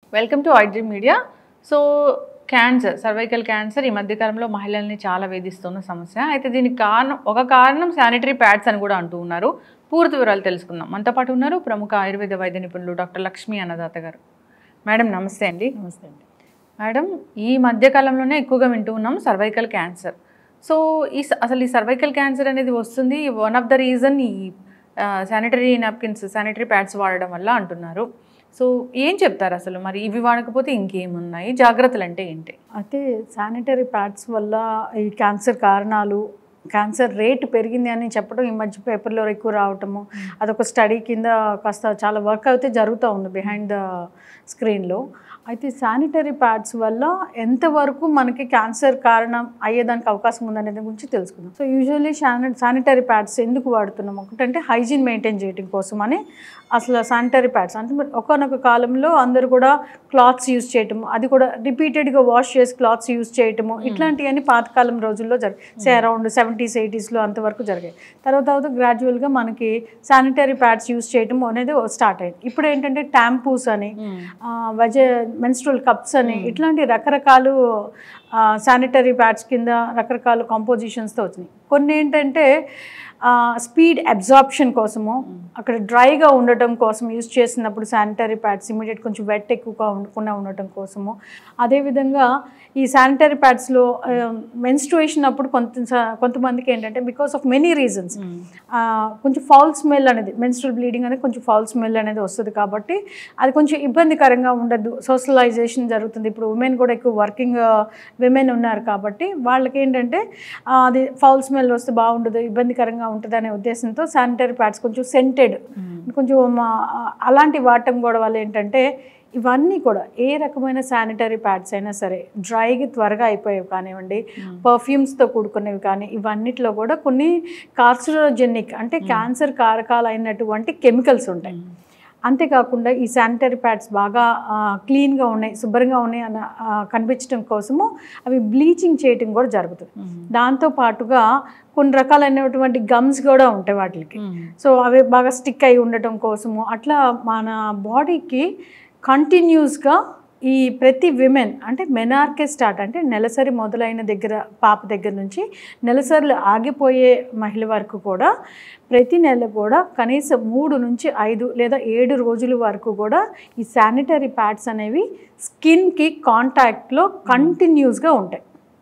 Welcome to iDream media. So cancer, cervical cancer ఈ మధ్యకాలంలో మహిళల్ని చాలా వేధిస్తున్న సమస్య. అయితే దీనికి కారణం శానిటరీ ప్యాడ్స్ అని కూడా అంటూ ఉన్నారు. పూర్తి వివరాలు తెలుసుకుందాం. మనతో పాటు ఉన్నారు ప్రముఖ ఆయుర్వేద వైద్య నిపుణులు డాక్టర్ లక్ష్మీ అన్నదాత గారు. మేడం నమస్తే అండి. నమస్తే అండి. మేడం, ఈ మధ్యకాలంలోనే ఎక్కువగా వింటూ ఉన్నాం సర్వైకల్ క్యాన్సర్. సో అసలు ఈ సర్వైకల్ క్యాన్సర్ అనేది వస్తుంది, వన్ ఆఫ్ ద రీజన్ ఈ శానిటరీ నాప్కిన్స్, శానిటరీ ప్యాడ్స్ వాడడం వల్ల అంటున్నారు. సో ఏం చెప్తారు అసలు? మరి ఇవి వాడకపోతే ఇంకేమున్నాయి, జాగ్రత్తలు అంటే ఏంటి? అయితే శానిటరీ ప్యాడ్స్ వల్ల ఈ క్యాన్సర్ కారణాలు, క్యాన్సర్ రేట్ పెరిగింది అని చెప్పడం ఈ మధ్య పేపర్లో ఎక్కువ రావటము, అదొక స్టడీ కింద కాస్త చాలా వర్క్ అయితే జరుగుతూ ఉంది బిహైండ్ ద స్క్రీన్లో. అయితే శానిటరీ ప్యాడ్స్ వల్ల ఎంతవరకు మనకి క్యాన్సర్ కారణం అయ్యేదానికి అవకాశం ఉందనేది గురించి తెలుసుకుందాం. సో యూజువల్లీ శానిటరీ ప్యాడ్స్ ఎందుకు వాడుతున్నాం? ఒకటంటే హైజీన్ మెయింటైన్ చేయడం కోసం అని అసలు శానిటరీ ప్యాడ్స్ అంటే ఒకనొక కాలంలో అందరూ కూడా క్లాత్స్ యూజ్ చేయటము, అది కూడా రిపీటెడ్గా వాష్ చేసి క్లాత్స్ యూజ్ చేయటము, ఇట్లాంటివన్నీ పాతకాలం రోజుల్లో జరిగాయి. అరౌండ్ 70s 80sలో అంతవరకు జరిగాయి. తర్వాత గ్రాడ్యువల్గా మనకి శానిటరీ ప్యాడ్స్ యూజ్ చేయటం అనేది స్టార్ట్ అయింది. ఇప్పుడు ఏంటంటే ట్యాంపూస్ అని, మెన్స్ట్రువల్ కప్స్ అని, ఇట్లాంటి రకరకాలు శానిటరీ ప్యాడ్స్ కింద రకరకాల కాంపోజిషన్స్తో వచ్చినాయి. కొన్ని ఏంటంటే స్పీడ్ అబ్జార్ప్షన్ కోసము, అక్కడ డ్రైగా ఉండటం కోసం యూజ్ చేసినప్పుడు శానిటరీ ప్యాడ్స్ ఇమీడియట్ కొంచెం వెట్ ఎక్కువగా ఉండకుండా ఉండటం కోసము. అదేవిధంగా ఈ శానిటరీ ప్యాడ్స్లో మెన్స్ట్రుయేషన్ అప్పుడు కొంతమందికి ఏంటంటే బికాస్ ఆఫ్ మెనీ రీజన్స్ కొంచెం ఫౌల్ స్మెల్ అనేది, మెన్స్ట్రువల్ బ్లీడింగ్ అనేది కొంచెం ఫౌల్ స్మెల్ అనేది వస్తుంది. కాబట్టి అది కొంచెం ఇబ్బందికరంగా ఉండదు. సోషలైజేషన్ జరుగుతుంది. ఇప్పుడు ఉమెన్ కూడా ఎక్కువ వర్కింగ్ విమెన్ ఉన్నారు కాబట్టి వాళ్ళకి ఏంటంటే అది ఫౌల్ స్మెల్ వస్తే బాగుండదు, ఇబ్బందికరంగా ఉంటుంది అనే ఉద్దేశంతో శానిటరీ ప్యాడ్స్ కొంచెం సెంటెడ్, కొంచెం అలాంటి వాడటం కూడా వల్ల ఏంటంటే ఇవన్నీ కూడా ఏ రకమైన శానిటరీ ప్యాడ్స్ అయినా సరే డ్రైగా త్వరగా అయిపోయేవి కానివ్వండి, పర్ఫ్యూమ్స్తో కూడుకునేవి కానీ, ఇవన్నిట్లో కూడా కొన్ని కార్సినోజెనిక్ అంటే క్యాన్సర్ కారకాలు అయినటువంటి కెమికల్స్ ఉంటాయి. అంతేకాకుండా ఈ శానిటరీ ప్యాడ్స్ బాగా క్లీన్గా ఉన్నాయి, శుభ్రంగా ఉన్నాయి అని కనిపించడం కోసము అవి బ్లీచింగ్ చేయటం కూడా జరుగుతుంది. దాంతోపాటుగా కొన్ని రకాలైనటువంటి గమ్స్ కూడా ఉంటాయి వాటికి. సో అవి బాగా స్టిక్ అయి ఉండటం కోసము అట్లా మన బాడీకి కంటిన్యూస్గా ఈ ప్రతి విమెన్ అంటే మెనార్కే స్టార్ట్ అంటే నెలసరి మొదలైన పాప దగ్గర నుంచి నెలసరిలు ఆగిపోయే మహిళ వరకు కూడా ప్రతి నెల కూడా కనీసం 3 నుంచి 5 లేదా 7 రోజుల వరకు కూడా ఈ శానిటరీ ప్యాడ్స్ అనేవి స్కిన్కి కాంటాక్ట్లో కంటిన్యూస్గా ఉంటాయి.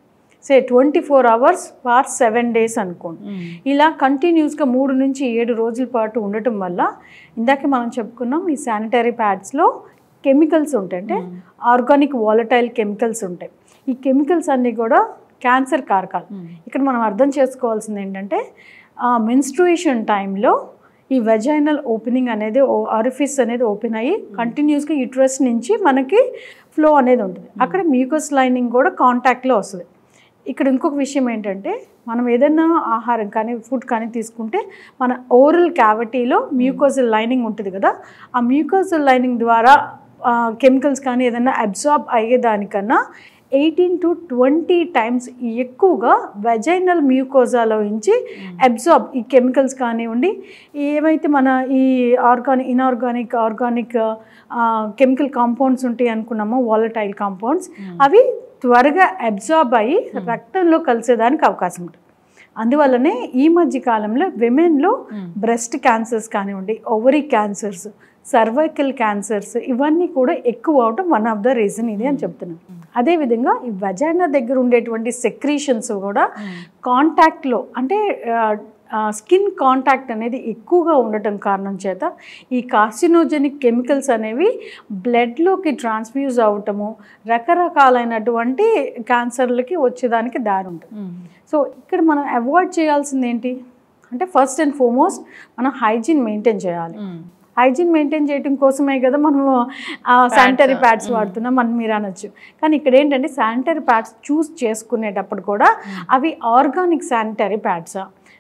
24 hours ఫర్ 7 days అనుకోండి. ఇలా కంటిన్యూస్గా 3 నుంచి 7 రోజుల పాటు ఉండటం వల్ల ఇందాక మనం చెప్పుకున్నాం ఈ శానిటరీ ప్యాడ్స్లో కెమికల్స్ ఉంటాయి, అంటే ఆర్గానిక్ వాలటైల్ కెమికల్స్ ఉంటాయి. ఈ కెమికల్స్ అన్నీ కూడా క్యాన్సర్ కారకాలు. ఇక్కడ మనం అర్థం చేసుకోవాల్సింది ఏంటంటే మెన్స్ట్రుయేషన్ టైంలో ఈ వెజైనల్ ఓపెనింగ్ అనేది, ఆరిఫిస్ అనేది ఓపెన్ అయ్యి కంటిన్యూస్గా యూట్రస్ నుంచి మనకి ఫ్లో అనేది ఉంటుంది. అక్కడ మ్యూకస్ లైనింగ్ కూడా కాంటాక్ట్లో వస్తుంది. ఇక్కడ ఇంకొక విషయం ఏంటంటే మనం ఏదైనా ఆహారం కానీ ఫుడ్ కానీ తీసుకుంటే మన ఓరల్ క్యావిటీలో మ్యూకోజల్ లైనింగ్ ఉంటుంది కదా, ఆ మ్యూకోజల్ లైనింగ్ ద్వారా కెమికల్స్ కానీ ఏదైనా అబ్జార్బ్ అయ్యేదానికన్నా 18 to 20 times ఎక్కువగా వెజైనల్ మ్యూకోజాలో నుంచి అబ్జార్బ్ ఈ కెమికల్స్ కానివ్వండి, ఏవైతే మన ఈ ఇనార్గానిక్ ఆర్గానిక్ కెమికల్ కాంపౌండ్స్ ఉంటాయి అనుకున్నామో వాలటైల్ కాంపౌండ్స్, అవి త్వరగా అబ్జార్బ్ అయ్యి రక్తంలో కలిసేదానికి అవకాశం ఉంటుంది. అందువల్లనే ఈ మధ్య కాలంలో విమెన్లో బ్రెస్ట్ క్యాన్సర్స్ కానివ్వండి, ఓవరీ క్యాన్సర్స్, సర్వైకల్ క్యాన్సర్స్ ఇవన్నీ కూడా ఎక్కువ అవడం వన్ ఆఫ్ ద రీజన్ ఇది అని చెప్తున్నాను. అదేవిధంగా ఈ వజైనా దగ్గర ఉండేటువంటి సెక్రీషన్స్ కూడా కాంటాక్ట్లో అంటే స్కిన్ కాంటాక్ట్ అనేది ఎక్కువగా ఉండటం కారణం చేత ఈ కార్సినోజెనిక్ కెమికల్స్ అనేవి బ్లడ్లోకి ట్రాన్స్ఫ్యూజ్ అవ్వటము, రకరకాలైనటువంటి క్యాన్సర్లకి వచ్చేదానికి దారి ఉంటుంది. సో ఇక్కడ మనం అవాయిడ్ చేయాల్సింది ఏంటి అంటే ఫస్ట్ అండ్ ఫార్మోస్ట్ మనం హైజీన్ మెయింటైన్ చేయాలి. హైజీన్ మెయింటైన్ చేయడం కోసమే కదా మనము శానిటరీ ప్యాడ్స్ వాడుతున్నాం అని మీరు అనొచ్చు. కానీ ఇక్కడ ఏంటంటే శానిటరీ ప్యాడ్స్ చూస్ చేసుకునేటప్పుడు కూడా అవి ఆర్గానిక్ శానిటరీ ప్యాడ్సా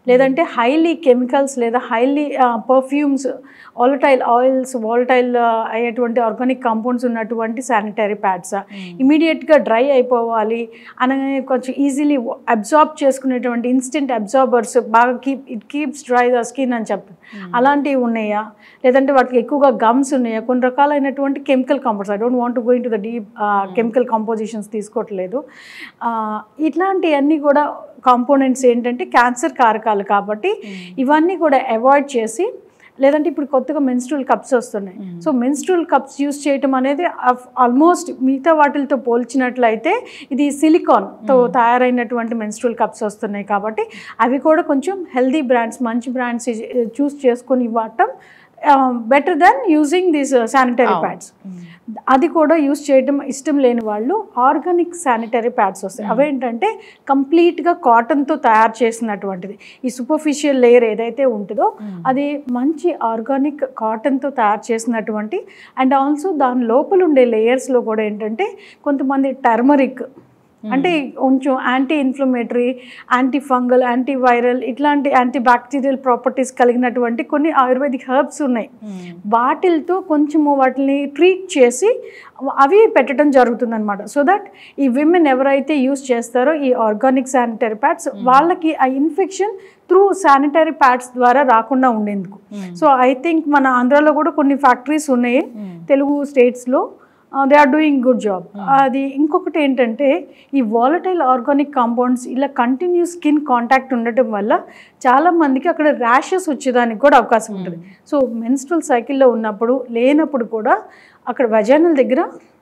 లేదంటే హైలీ కెమికల్స్ లేదా highly perfumes, volatile oils, volatile అయ్యేటువంటి ఆర్గానిక్ కాంపౌండ్స్ ఉన్నటువంటి శానిటరీ ప్యాడ్స్, ఇమీడియట్గా డ్రై అయిపోవాలి అనగానే కొంచెం ఈజీలీ అబ్జార్బ్ చేసుకునేటువంటి ఇన్స్టెంట్ అబ్జార్బర్స్, బాగా it keeps dry the skin అని చెప్పి అలాంటివి ఉన్నాయా, లేదంటే వాటికి ఎక్కువగా గమ్స్ ఉన్నాయా, కొన్ని రకాలైనటువంటి chemical compounds, I don't want to go into the deep chemical compositions తీసుకోవట్లేదు. ఇట్లాంటివన్నీ కూడా కాంపోనెంట్స్ ఏంటంటే క్యాన్సర్ కారకాలు కాబట్టి ఇవన్నీ కూడా అవాయిడ్ చేసి, లేదంటే ఇప్పుడు కొత్తగా మెన్స్ట్రువల్ కప్స్ వస్తున్నాయి. సో మెన్స్ట్రువల్ కప్స్ యూస్ చేయటం అనేది ఆల్మోస్ట్ మిగతా వాటితో పోల్చినట్లయితే ఇది సిలికాన్తో తయారైనటువంటి మెన్స్ట్రువల్ కప్స్ వస్తున్నాయి కాబట్టి అవి కూడా కొంచెం హెల్దీ బ్రాండ్స్, మంచి బ్రాండ్స్ చూస్ చేసుకొని ఇవ్వటం better than using these sanitary pads. అది కూడా యూస్ చేయడం ఇష్టం లేని వాళ్ళు ఆర్గానిక్ శానిటరీ ప్యాడ్స్ వస్తాయి. అవేంటంటే కంప్లీట్గా కాటన్తో తయారు చేసినటువంటిది. ఈ సూపర్ఫిషియల్ లేయర్ ఏదైతే ఉంటుందో అది మంచి ఆర్గానిక్ కాటన్తో తయారు చేసినటువంటి, అండ్ ఆల్సో దాని లోపల ఉండే లేయర్స్లో కూడా ఏంటంటే కొంతమంది టర్మరిక్ అంటే కొంచెం anti inflammatory, anti fungal, anti viral ఇట్లాంటి యాంటీ బ్యాక్టీరియల్ ప్రాపర్టీస్ కలిగినటువంటి కొన్ని ఆయుర్వేదిక్ హెర్బ్స్ ఉన్నాయి. వాటితో కొంచెము వాటిని ట్రీట్ చేసి అవి పెట్టడం జరుగుతుందన్నమాట. సో దట్ ఈ విమెన్ ఎవరైతే యూస్ చేస్తారో ఈ ఆర్గానిక్ శానిటరీ ప్యాడ్స్ వాళ్ళకి ఆ ఇన్ఫెక్షన్ త్రూ శానిటరీ ప్యాడ్స్ ద్వారా రాకుండా ఉండేందుకు. సో ఐ థింక్ మన ఆంధ్రాలో కూడా కొన్ని ఫ్యాక్టరీస్ ఉన్నాయి తెలుగు స్టేట్స్లో, they are doing good job. అది ఇంకొకటి ఏంటంటే ఈ వాలటైల్ ఆర్గానిక్ కాంపౌండ్స్ ఇలా కంటిన్యూస్ స్కిన్ కాంటాక్ట్ ఉండటం వల్ల చాలామందికి అక్కడ ర్యాషెస్ వచ్చేదానికి కూడా అవకాశం ఉంటుంది. సో మెన్స్ట్రువల్ సైకిల్లో ఉన్నప్పుడు లేనప్పుడు కూడా అక్కడ వజైనల్ దగ్గర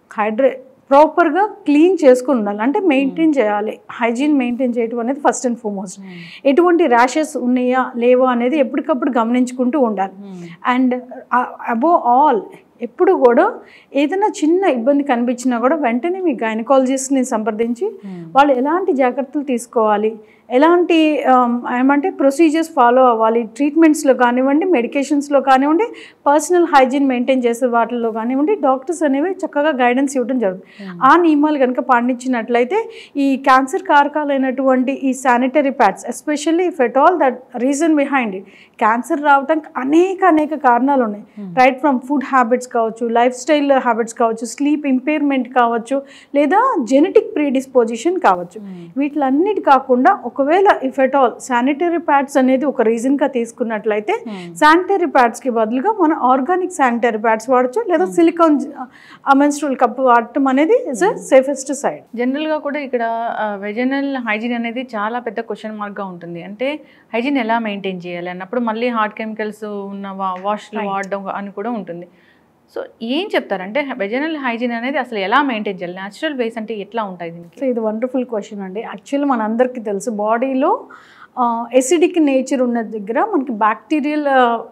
ప్రాపర్గా క్లీన్ చేసుకుని ఉండాలి, అంటే మెయింటైన్ చేయాలి. హైజీన్ మెయింటైన్ చేయడం అనేది ఫస్ట్ అండ్ ఫార్మోస్ట్. ఎటువంటి ర్యాషెస్ ఉన్నాయా లేవా అనేది ఎప్పటికప్పుడు గమనించుకుంటూ ఉండాలి. అండ్ అబోవ్ ఆల్ ఎప్పుడు కూడా ఏదైనా చిన్న ఇబ్బంది కనిపించినా కూడా వెంటనే మీ గైనకాలజిస్ట్ని సంప్రదించి వాళ్ళు ఎలాంటి జాగ్రత్తలు తీసుకోవాలి, ఎలాంటి ఏమంటే ప్రొసీజర్స్ ఫాలో అవ్వాలి, ట్రీట్మెంట్స్లో కానివ్వండి, మెడికేషన్స్లో కానివ్వండి, పర్సనల్ హైజీన్ మెయింటైన్ చేసే వాటిల్లో కానివ్వండి, డాక్టర్స్ అనేవి చక్కగా గైడెన్స్ ఇవ్వడం జరుగుతుంది. ఆ నియమాలు కనుక పాటించినట్లయితే ఈ క్యాన్సర్ కారకాలైనటువంటి ఈ sanitary pads, especially if at all that reason behind it, cancer రావడానికి అనేక కారణాలు ఉన్నాయి. రైట్ ఫ్రమ్ ఫుడ్ హ్యాబిట్స్ కావచ్చు, లైఫ్ స్టైల్ హ్యాబిట్స్ కావచ్చు, స్లీప్ ఇంపైర్మెంట్ కావచ్చు, లేదా జెనెటిక్ ప్రీడిస్పోజిషన్ కావచ్చు. వీటిలన్నిటి కాకుండా ఒకవేళ if at all sanitary pads అనేది ఒక రీజన్గా తీసుకున్నట్లయితే శానిటరీ ప్యాడ్స్కి బదులుగా మనం ఆర్గానిక్ శానిటరీ ప్యాడ్స్ వాడచ్చు, లేదా సిలికాన్ మెన్స్ట్రువల్ కప్ వాడటం అనేది ఇస్ సేఫెస్ట్ సైడ్. జనరల్గా కూడా ఇక్కడ వెజనల్ హైజీన్ అనేది చాలా పెద్ద క్వశ్చన్ మార్క్గా ఉంటుంది. అంటే హైజీన్ ఎలా మెయింటైన్ చేయాలి అన్నప్పుడు మళ్ళీ హార్డ్ కెమికల్స్ ఉన్న వాష్లు వాడడం అని కూడా ఉంటుంది. సో ఏం చెప్తారంటే వెజనల్ హైజీన్ అనేది అసలు ఎలా మెయింటైన్ చేయాలి, న్యాచురల్ వేస్ అంటే ఎట్లా ఉంటాయి దీనికి? సో ఇది వండర్ఫుల్ క్వశ్చన్ అండి. యాక్చువల్లీ మనందరికీ తెలుసు బాడీలో ఎసిడిక్ నేచర్ ఉన్న దగ్గర మనకి బ్యాక్టీరియల్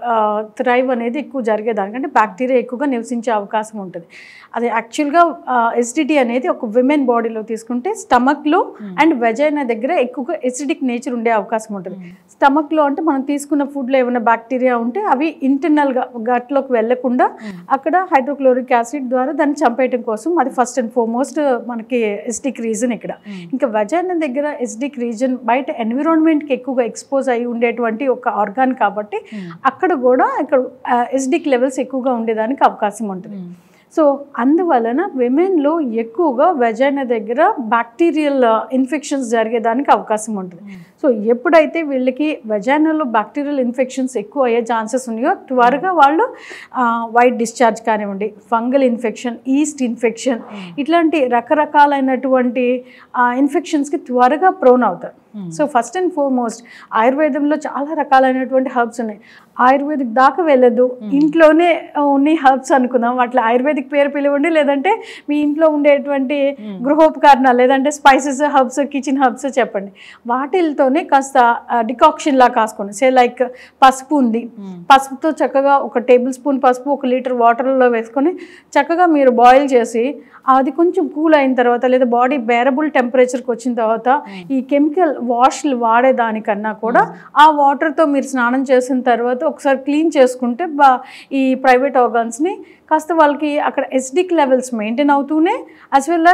థ్రైవ్ అనేది ఎక్కువ జరిగేదానికంటే బ్యాక్టీరియా ఎక్కువగా నివసించే అవకాశం ఉంటుంది. అది యాక్చువల్గా ఎసిడిటీ అనేది ఒక విమెన్ బాడీలో తీసుకుంటే స్టమక్లో అండ్ వెజైనా దగ్గర ఎక్కువగా ఎసిడిక్ నేచర్ ఉండే అవకాశం ఉంటుంది. స్టమక్లో అంటే మనం తీసుకున్న ఫుడ్లో ఏమైనా బ్యాక్టీరియా ఉంటే అవి ఇంటర్నల్గా గట్లోకి వెళ్లకుండా అక్కడ హైడ్రోక్లోరిక్ యాసిడ్ ద్వారా దాన్ని చంపేయడం కోసం అది ఫస్ట్ అండ్ ఫార్మోస్ట్ మనకి ఎసిడిక్ రీజన్. ఇక్కడ ఇంకా వెజైనా దగ్గర ఎసిడిక్ రీజన్ బయట ఎన్విరాన్మెంట్కి ఎక్కువగా ఎక్స్పోజ్ అయ్యి ఉండేటువంటి ఒక ఆర్గాన్ కాబట్టి అక్కడ కూడా ఇక్కడ ఎసిడిక్ లెవెల్స్ ఎక్కువగా ఉండేదానికి అవకాశం ఉంటుంది. సో అందువలన విమెన్లో ఎక్కువగా వెజైనా దగ్గర బ్యాక్టీరియల్ ఇన్ఫెక్షన్స్ జరిగేదానికి అవకాశం ఉంటుంది. సో ఎప్పుడైతే వీళ్ళకి వెజైనాలో బ్యాక్టీరియల్ ఇన్ఫెక్షన్స్ ఎక్కువ అయ్యే ఛాన్సెస్ ఉన్నాయో త్వరగా వాళ్ళు వైట్ డిశ్చార్జ్ కానివ్వండి, ఫంగల్ ఇన్ఫెక్షన్, ఈస్ట్ ఇన్ఫెక్షన్ ఇట్లాంటి రకరకాలైనటువంటి ఇన్ఫెక్షన్స్కి త్వరగా ప్రోన్ అవుతారు. సో ఫస్ట్ అండ్ ఫార్మోస్ట్ ఆయుర్వేదంలో చాలా రకాలైనటువంటి హర్బ్స్ ఉన్నాయి. ఆయుర్వేదిక్ దాకా వెళ్ళదు, ఇంట్లోనే ఉన్న హర్బ్స్ అనుకుందాం. వాటిలో ఆయుర్వేదిక్ పేరు పిలవండి, లేదంటే మీ ఇంట్లో ఉండేటువంటి గృహోపకరణాలు లేదంటే స్పైసెస్, హర్బ్స్, కిచెన్ హర్బ్స్ చెప్పండి. వాటితోనే కాస్త డికాక్షన్ లా కాసుకోండి. సే లైక్ పసుపు ఉంది, పసుపుతో చక్కగా 1 టేబుల్ స్పూన్ పసుపు 1 లీటర్ వాటర్లో వేసుకొని చక్కగా మీరు బాయిల్ చేసి అది కొంచెం కూల్ అయిన తర్వాత లేదా బాడీ బేరబుల్ టెంపరేచర్కి వచ్చిన తర్వాత ఈ కెమికల్ వాష్లు వాడేదానికన్నా కూడా ఆ వాటర్తో మీరు స్నానం చేసిన తర్వాత ఒకసారి క్లీన్ చేసుకుంటే ఈ ప్రైవేట్ ఆర్గాన్స్ని కాస్త వాళ్ళకి అక్కడ ఎసిడిక్ లెవెల్స్ మెయింటైన్ అవుతూనే యాజ్ వెల్ యాజ్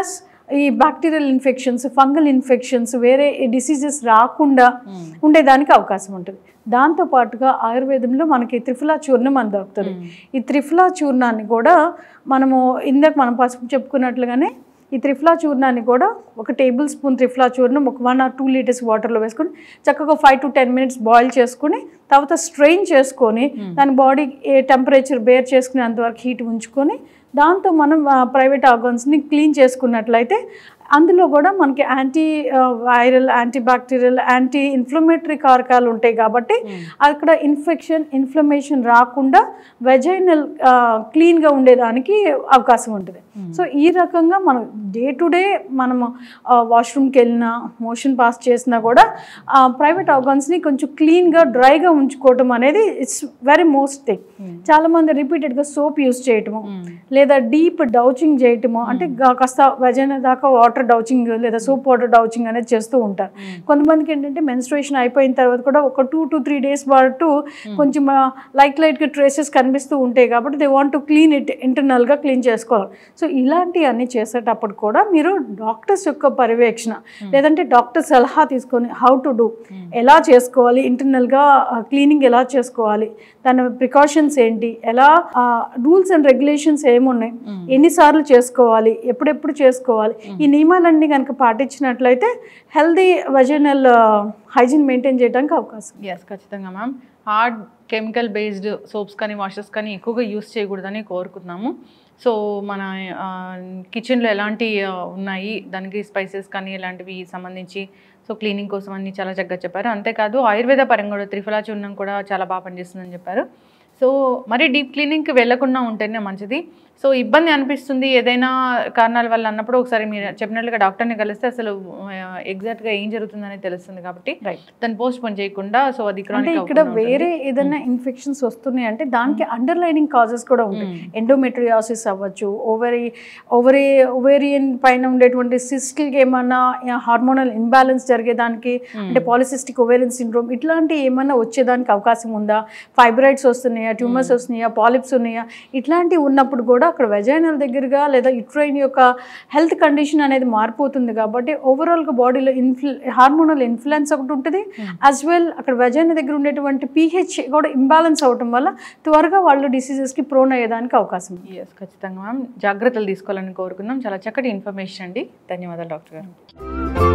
ఈ బ్యాక్టీరియల్ ఇన్ఫెక్షన్స్, ఫంగల్ ఇన్ఫెక్షన్స్, వేరే డిసీజెస్ రాకుండా ఉండేదానికి అవకాశం ఉంటుంది. దాంతోపాటుగా ఆయుర్వేదంలో మనకి త్రిఫలా చూర్ణం అని దొరుకుతుంది. ఈ త్రిఫలా చూర్ణాన్ని కూడా మనము ఇందాక మనం పసుపు చెప్పుకున్నట్లుగానే ఈ త్రిఫలా చూర్ణాన్ని కూడా ఒక టేబుల్ స్పూన్ త్రిఫలా చూర్ణం ఒక 1 or 2 liters వాటర్లో వేసుకొని చక్కగా 5 to 10 minutes బాయిల్ చేసుకొని తర్వాత స్ట్రెయిన్ చేసుకొని దాని బాడీ టెంపరేచర్ బేర్ చేసుకునేంతవరకు హీట్ ఉంచుకొని దాంతో మనం ప్రైవేట్ ఆర్గాన్స్ని క్లీన్ చేసుకున్నట్లయితే అందులో కూడా మనకి anti viral, anti bacterial, anti inflammatory కారకాలు ఉంటాయి కాబట్టి అక్కడ ఇన్ఫ్లమేషన్ రాకుండా వెజైనల్ క్లీన్గా ఉండేదానికి అవకాశం ఉంటుంది. సో ఈ రకంగా మనం డే టు డే మనము వాష్రూమ్కి వెళ్ళినా, మోషన్ పాస్ చేసినా కూడా ప్రైవేట్ ఆర్గాన్స్ని కొంచెం క్లీన్గా డ్రైగా ఉంచుకోవటం అనేది ఇట్స్ వెరీ మోస్ట్ థింగ్. చాలామంది రిపీటెడ్గా సోప్ యూస్ చేయటము లేదా డీప్ డౌచింగ్ చేయటము, అంటే కాస్త వెజైనా దాకా వాటర్ డౌచింగ్ లేదా సోప్ వాటర్ డౌచింగ్ అనేది చేస్తూ ఉంటారు. కొంతమందికి ఏంటంటే మెన్స్ట్రుయేషన్ అయిపోయిన తర్వాత కూడా ఒక 2 to 3 days పాటు కొంచెం లైట్గా ట్రేసెస్ కనిపిస్తూ ఉంటాయి కాబట్టి they want to clean it, ఇంటర్నల్గా క్లీన్ చేసుకోవాలి. సో ఇలాంటివన్నీ చేసేటప్పుడు కూడా మీరు డాక్టర్స్ యొక్క పర్యవేక్షణ లేదంటే డాక్టర్ సలహా తీసుకొని హౌ టు డూ, ఎలా చేసుకోవాలి, ఇంటర్నల్గా క్లీనింగ్ ఎలా చేసుకోవాలి, దాని ప్రికాషన్స్ ఏంటి, ఎలా రూల్స్ అండ్ రెగ్యులేషన్స్ ఏమున్నాయి, ఎన్నిసార్లు చేసుకోవాలి, ఎప్పుడెప్పుడు చేసుకోవాలి, ఈ నియమాలన్నీ కనుక పాటించినట్లయితే హెల్దీ వెజైనల్ హైజీన్ మెయింటైన్ చేయడానికి అవకాశం. ఎస్, ఖచ్చితంగా ma'am. Hard chemical based soaps కానీ వాషెస్ కానీ ఎక్కువగా యూస్ చేయకూడదని కోరుకుంటున్నాము. సో మన కిచెన్లో ఎలాంటి ఉన్నాయి, దానికి స్పైసెస్ కానీ ఇలాంటివి సంబంధించి సో క్లీనింగ్ కోసం అన్ని చాలా చక్కగా చెప్పారు. అంతేకాదు ఆయుర్వేద పరంగా కూడా త్రిఫలా చూర్ణం కూడా చాలా బాగా పనిచేస్తుందని చెప్పారు. సో మరి డీప్ క్లీనింగ్కి వెళ్ళకుండా ఉంటేనే మంచిది. సో ఇబ్బంది అనిపిస్తుంది ఏదైనా కారణాల వల్ల అన్నప్పుడు ఒకసారి మీరు చెప్పినట్లుగా డాక్టర్ని కలిస్తే అసలు ఎగ్జాక్ట్గా ఏం జరుగుతుందని తెలుస్తుంది కాబట్టి దాన్ని పోస్ట్ పోన్ చేయకుండా. సో అది ఇక్కడ వేరే ఏదైనా ఇన్ఫెక్షన్స్ వస్తున్నాయి అంటే దానికి అండర్లైనింగ్ కాజెస్ కూడా ఉంటాయి. ఎండోమెట్రియాసిస్ అవ్వచ్చు, ఓవేరియన్ పైన ఉండేటువంటి సిస్ట్కి ఏమన్నా హార్మోనల్ ఇంబ్యాలెన్స్ జరిగేదానికి అంటే పాలిసిస్టిక్ ఓవేరియన్ సిండ్రోమ్ ఇట్లాంటి ఏమన్నా వచ్చేదానికి అవకాశం ఉందా, ఫైబ్రాయిడ్స్ వస్తున్నాయా, ట్యూమర్స్ వస్తున్నాయా, పాలిప్స్ ఉన్నాయా, ఇట్లాంటివి ఉన్నప్పుడు కూడా అక్కడ వెజైనల్ దగ్గరగా లేదా యుట్రైన్ యొక్క హెల్త్ కండిషన్ అనేది మారిపోతుంది కాబట్టి ఓవరాల్గా బాడీలో హార్మోనల్ ఇన్ఫ్లుయెన్స్ ఒకటి ఉంటుంది. యాజ్ వెల్ అక్కడ వెజైనల్ దగ్గర ఉండేటువంటి pH కూడా ఇంబ్యాలెన్స్ అవటం వల్ల త్వరగా వాళ్ళు డిసీజెస్కి ప్రోన్ అయ్యేదానికి అవకాశం ఉంది. ఎస్, ఖచ్చితంగా మ్యామ్. జాగ్రత్తలు తీసుకోవాలని కోరుకుందాం. చాలా చక్కటి ఇన్ఫర్మేషన్ అండి. ధన్యవాదాలు డాక్టర్ గారు.